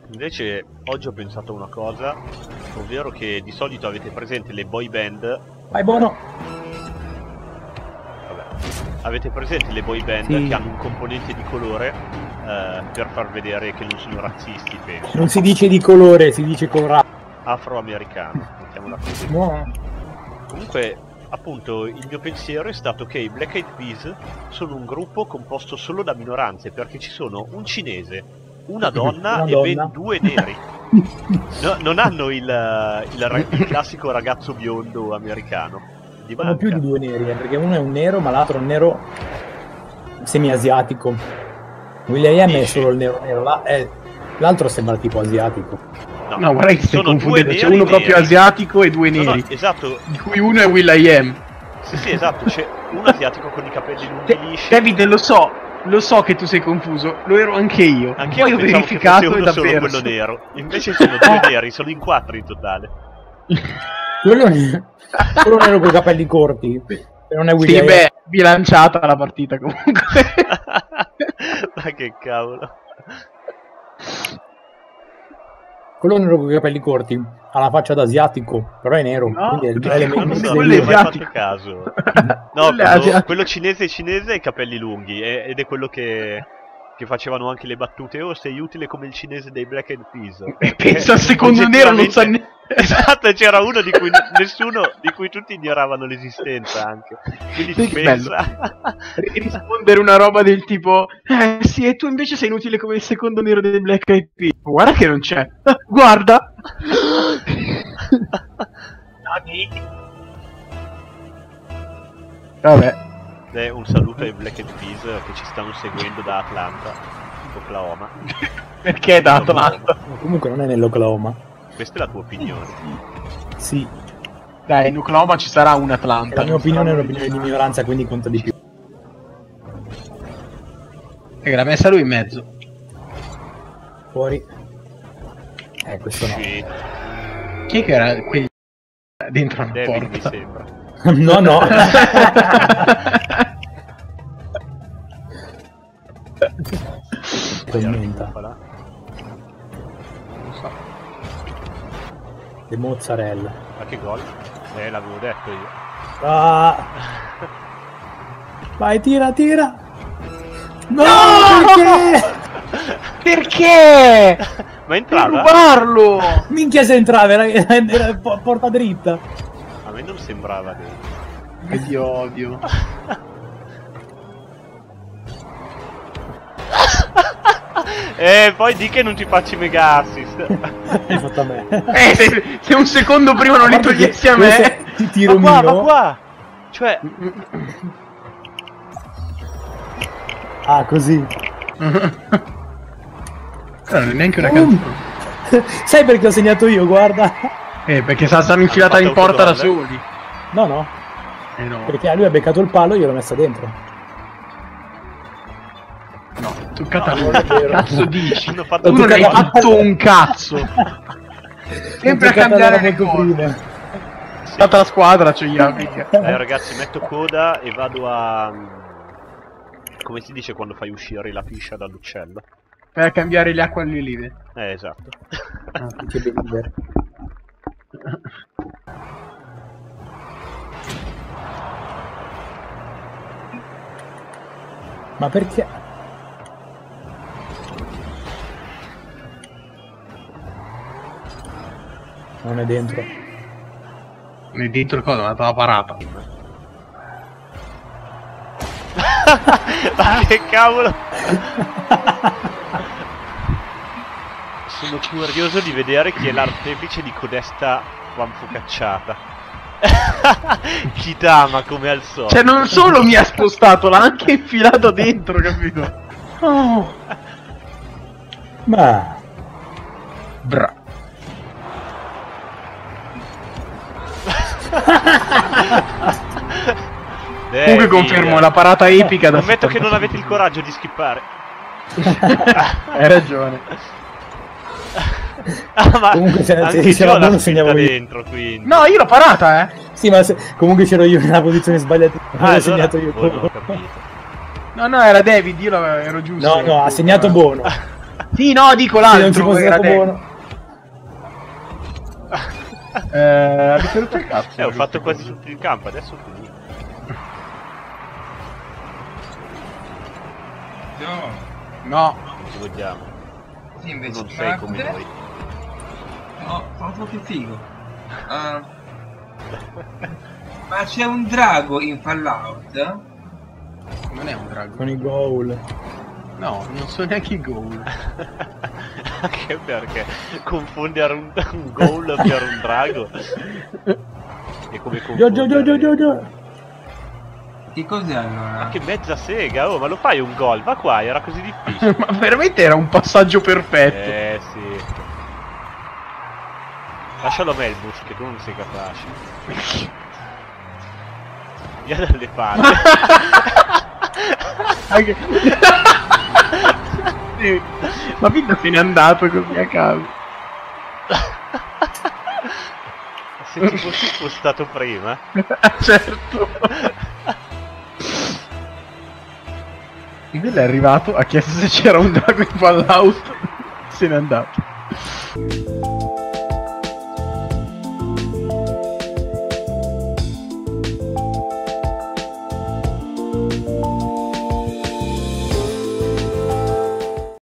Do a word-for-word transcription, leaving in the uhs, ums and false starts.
Invece oggi ho pensato a una cosa, ovvero che di solito avete presente le boy band. Vai buono! Vabbè. Avete presente le boy band Sì. che hanno un componente di colore eh, per far vedere che non sono razzisti, penso. Non si dice di colore, si dice colorato. Afroamericano, mettiamola così. No. Comunque, appunto, il mio pensiero è stato che i Black Eyed Peas sono un gruppo composto solo da minoranze, perché ci sono un cinese, una donna Una e donna. ben due neri. No, non hanno il, il, ra- il classico ragazzo biondo americano. Gli Sono manca. più di due neri, eh, perché uno è un nero, ma l'altro è un nero semi-asiatico. Will.i.am è Dici? solo il nero nero, la- è- l'altro sembra tipo asiatico. No, No, guarda che stai sono due confondendo, c'è neri uno proprio neri. asiatico e due No, no, neri, esatto, di cui uno è Will.i.am. sì, sì, esatto, c'è un asiatico con i capelli lunghi lisci. David, lo so, lo so che tu sei confuso, lo ero anche io. Anch'io Poi ho pensavo che verificato fosse e uno solo davvero. quello nero. Invece sono due neri, sono in quattro in totale. Quello, quello nero con i capelli corti. E non è Sì, Will.i.am. beh, bilanciata la partita comunque. Ma che cavolo. Quello nero con i capelli corti ha la faccia da asiatico, però è nero. No, quindi è il, no, è il- non il- so, il- quello è Non ho mai asiatico. fatto caso. No, Quello è quello, asiatico. quello cinese cinese ha i capelli lunghi e- ed è quello che, che facevano anche le battute. Oh, sei utile come il cinese dei Black Eyed Peas. E pensa al secondo nero, non sa Oggettivamente- ne... Esatto, c'era uno di cui nessuno, di cui tutti ignoravano l'esistenza anche. Quindi Sì, tu che pensa. rispondere una roba del tipo eh sì, e tu invece sei inutile come il secondo nero dei Black Eyed Peas. Guarda che non c'è. Guarda. Vabbè. Beh, un saluto ai Black Eyed Peas che ci stanno seguendo da Atlanta, Oklahoma. Perché è da Atlanta? Comunque non è nell'Oklahoma. Questa è la tua opinione. Sì, Dai, in Oklahoma ci sarà un Atlanta. la mia non opinione è sarà un'opinione di minoranza, quindi conta di più. E l'ha messa lui in mezzo. Fuori. Eh, questo no. Sì, Chi è che era quelli dentro la David mi porta? sembra. No, no. Commenta. Voilà. Non so. Le mozzarella. Ma che gol? Eh, l'avevo detto io. Ah. Vai, tira, tira. No, perché? Perché? Ma Per entrava? rubarlo! Minchia se entrava, era, era po- porta dritta. A me non sembrava dei... Che ti odio. Eh, poi di che non ti faccio i mega assist. Hai fatto a me. Eh, se, se un secondo prima non li Guarda che togliessi a questo me. è- Ti tiro Ma qua, ma mio. qua. Cioè, Ah, così. Non è neanche una Um. canzone. Sai perché ho segnato io, guarda. Eh, perché se la stanno infilata Hanno in fatto porta da autogol, soli. No, no. Eh no. Perché a lui ha beccato il palo e io l'ho messa dentro. No, toccata a lui. non è vero. Cazzo dici? hanno fatto Tu non hai toccata- fatto un cazzo. Sempre a L'ho giocata cambiare le molto cose. prima. È stata la squadra, cioè io mica. Dai ragazzi, metto coda e vado a... Come si dice quando fai uscire la piscia dall'uccello? Per cambiare le acque alle olive. Eh, esatto. Ah, che bello. Ma perché? Non è dentro. Ne dentro il coso, ma la parata. Ma che cavolo! Sono curioso di vedere chi è l'artefice di codesta fanfocacciata. Kitama come al solito. Cioè, non solo mi ha spostato, l'ha anche infilato dentro, capito? Oh. Ma Bra. Dai, Comunque confermo, via. la parata epica da Ammetto che non settanta avete il coraggio di skippare. Hai ragione. Ah, ma Comunque se- anche se io diceva l'ha buono, spinta segnavo io. dentro, quindi. No, io l'ho parata, eh. sì, ma se- comunque c'ero io nella posizione sbagliata. Ah, Non ho allora- segnato io. oh, non ho capito. No, no, era David, io l'avevo- ero giusto. No, no, ha segnato Bono. Sì, no, dico Sì, non ci l'altro. fosse era stato te. buono. Eh, avete rotto il cazzo. Eh, ho fatto quasi tutto il campo, adesso ho finito. No. No. Non ci vogliamo. Sì, invece. Non sei ma come cos'è? noi. No, proprio che figo. Ah. Ma c'è un drago in Fallout? Non è un drago. Con i goal. No, non so neanche i goal. Anche perché confondere un, un goal per un drago è come Gio, gio, gio, gio, gio, confondere... gio. Che cos'è allora? Ma che mezza sega, oh, ma lo fai un gol? Va qua, era così difficile. Ma veramente era un passaggio perfetto. Eh sì. Lascialo a me il bus, che tu non sei capace. Via dalle palle. Anche... Sì. Ma Vita se n'è andato così a caso. Se ci fossi fosse stato prima. Certo. Villa è arrivato, ha chiesto se c'era un drago in Fallout, se n'è andato.